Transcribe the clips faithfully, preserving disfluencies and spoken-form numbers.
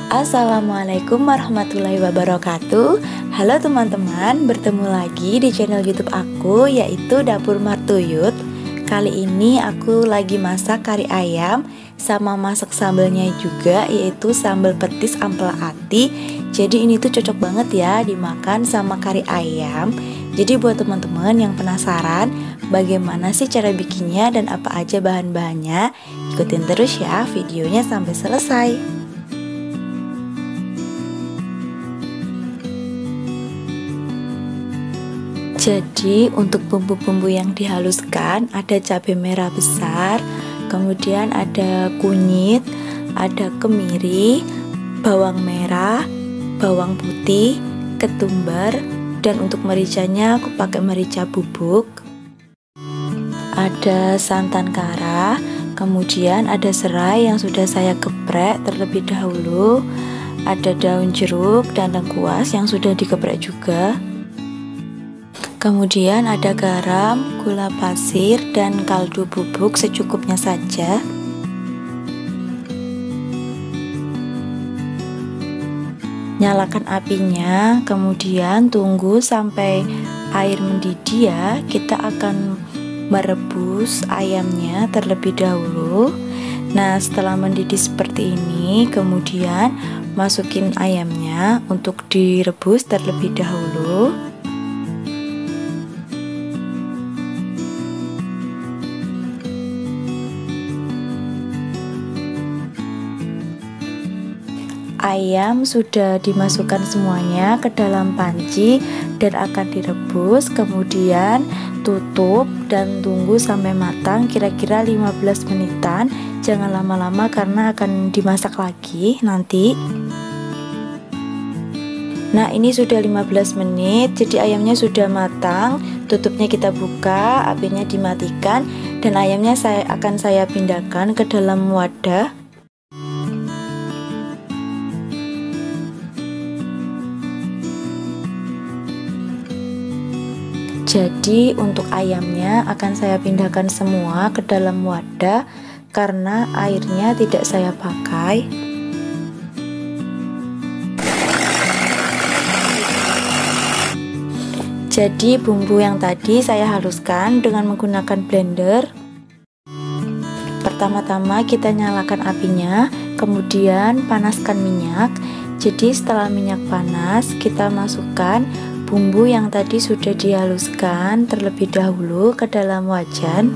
Assalamualaikum warahmatullahi wabarakatuh. Halo teman-teman, bertemu lagi di channel YouTube aku, yaitu Dapur Martuyut. Kali ini aku lagi masak kari ayam sama masak sambelnya juga, yaitu sambal petis ampela ati. Jadi ini tuh cocok banget ya dimakan sama kari ayam. Jadi buat teman-teman yang penasaran bagaimana sih cara bikinnya dan apa aja bahan-bahannya, ikutin terus ya videonya sampai selesai. Jadi untuk bumbu-bumbu yang dihaluskan ada cabai merah besar, kemudian ada kunyit, ada kemiri, bawang merah, bawang putih, ketumbar, dan untuk mericanya aku pakai merica bubuk. Ada santan kara, kemudian ada serai yang sudah saya geprek terlebih dahulu, ada daun jeruk dan lengkuas yang sudah digeprek juga. Kemudian ada garam, gula pasir, dan kaldu bubuk secukupnya saja. Nyalakan apinya, kemudian tunggu sampai air mendidih ya. Kita akan merebus ayamnya terlebih dahulu. Nah, setelah mendidih seperti ini, kemudian masukin ayamnya untuk direbus terlebih dahulu. Ayam sudah dimasukkan semuanya ke dalam panci dan akan direbus, kemudian tutup dan tunggu sampai matang kira-kira lima belas menitan. Jangan lama-lama karena akan dimasak lagi nanti. Nah, ini sudah lima belas menit, jadi ayamnya sudah matang. Tutupnya kita buka, apinya dimatikan, dan ayamnya saya akan saya pindahkan ke dalam wadah. Jadi untuk ayamnya akan saya pindahkan semua ke dalam wadah karena airnya tidak saya pakai. Jadi bumbu yang tadi saya haluskan dengan menggunakan blender. Pertama-tama kita nyalakan apinya, kemudian panaskan minyak. Jadi setelah minyak panas, kita masukkan bumbu yang tadi sudah dihaluskan terlebih dahulu ke dalam wajan.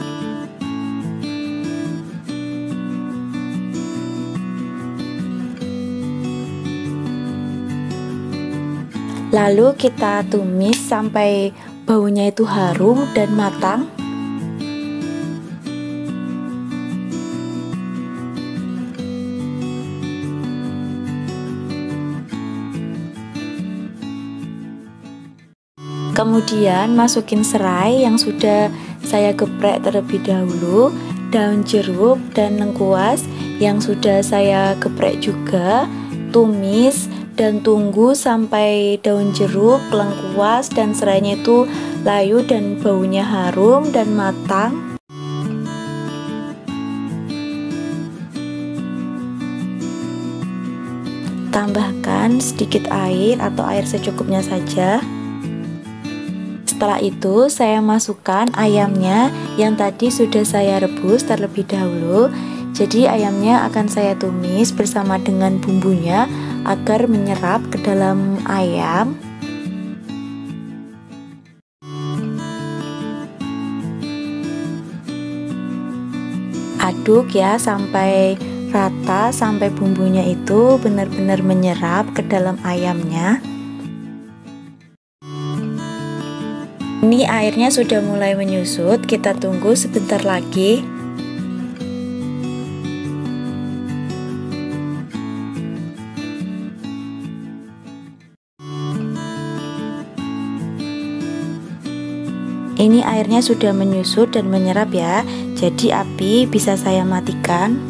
Lalu kita tumis sampai baunya itu harum dan matang. Kemudian masukin serai yang sudah saya geprek terlebih dahulu, daun jeruk dan lengkuas yang sudah saya geprek juga. Tumis dan tunggu sampai daun jeruk, lengkuas dan serainya itu layu dan baunya harum dan matang. Tambahkan sedikit air atau air secukupnya saja. Setelah itu saya masukkan ayamnya yang tadi sudah saya rebus terlebih dahulu. Jadi ayamnya akan saya tumis bersama dengan bumbunya agar menyerap ke dalam ayam. Aduk ya sampai rata, sampai bumbunya itu benar-benar menyerap ke dalam ayamnya. Ini airnya sudah mulai menyusut, kita tunggu sebentar lagi. Ini airnya sudah menyusut dan menyerap ya, jadi api bisa saya matikan.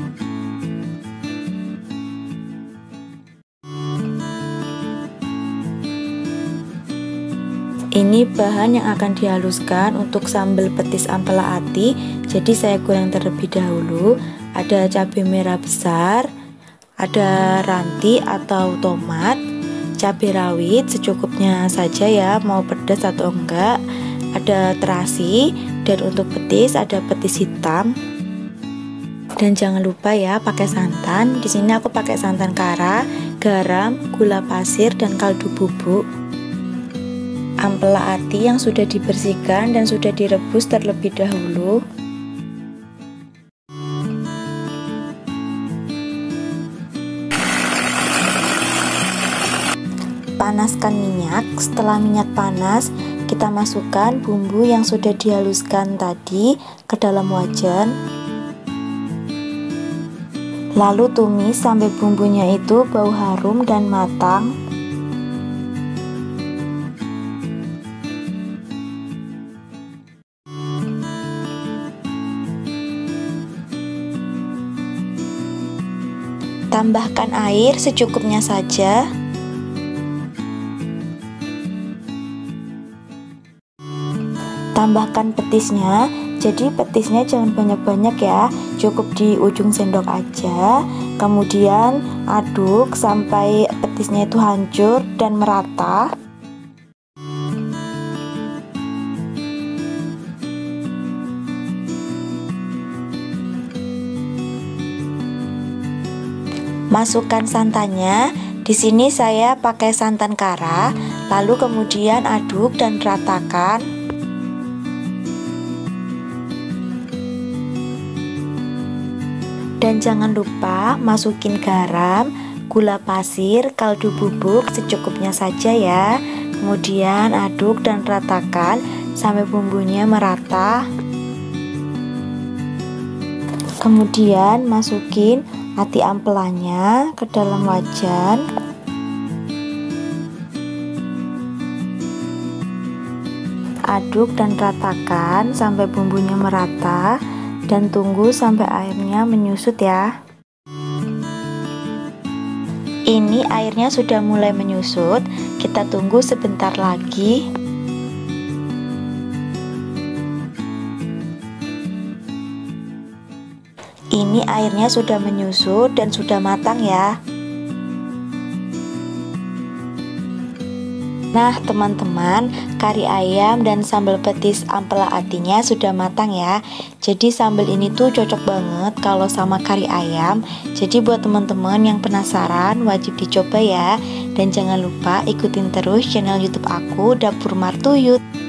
Ini bahan yang akan dihaluskan untuk sambal petis ampela ati. Jadi saya goreng terlebih dahulu. Ada cabai merah besar, ada ranti atau tomat, cabai rawit secukupnya saja ya, mau pedas atau enggak, ada terasi, dan untuk petis ada petis hitam. Dan jangan lupa ya pakai santan. Di sini aku pakai santan kara, garam, gula pasir, dan kaldu bubuk. Ampela ati yang sudah dibersihkan dan sudah direbus terlebih dahulu. Panaskan minyak. Setelah minyak panas, kita masukkan bumbu yang sudah dihaluskan tadi ke dalam wajan. Lalu tumis sampai bumbunya itu bau harum dan matang. Tambahkan air secukupnya saja. Tambahkan petisnya. Jadi petisnya jangan banyak-banyak ya, cukup di ujung sendok aja. Kemudian aduk sampai petisnya itu hancur dan merata. Masukkan santannya. Di sini saya pakai santan kara, lalu kemudian aduk dan ratakan. Dan jangan lupa masukin garam, gula pasir, kaldu bubuk secukupnya saja ya. Kemudian aduk dan ratakan sampai bumbunya merata. Kemudian masukin ati ampelanya ke dalam wajan. Aduk dan ratakan sampai bumbunya merata. Dan tunggu sampai airnya menyusut ya. Ini airnya sudah mulai menyusut. Kita tunggu sebentar lagi. Ini airnya sudah menyusut dan sudah matang ya. Nah teman-teman, kari ayam dan sambal petis ampela atinya sudah matang ya. Jadi sambal ini tuh cocok banget kalau sama kari ayam. Jadi buat teman-teman yang penasaran wajib dicoba ya. Dan jangan lupa ikutin terus channel YouTube aku, Dapur Martuyut.